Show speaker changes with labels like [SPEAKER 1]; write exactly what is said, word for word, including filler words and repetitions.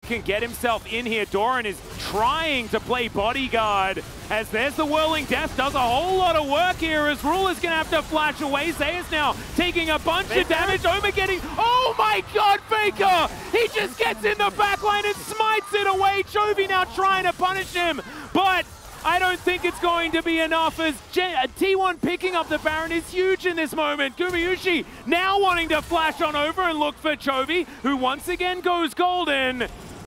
[SPEAKER 1] can get himself in here. Doran is trying to play bodyguard as there's the Whirling Death. Does a whole lot of work here as Ruler's going to have to flash away. Zeus now taking a bunch Faker. of damage. Oma getting... Oh my god, Faker! He just gets in the backline and smites it away. Chovy now trying to punish him, but I don't think it's going to be enough as T one picking up the Baron is huge in this moment. Gumayusi now wanting to flash on over and look for Chovy, who once again goes golden.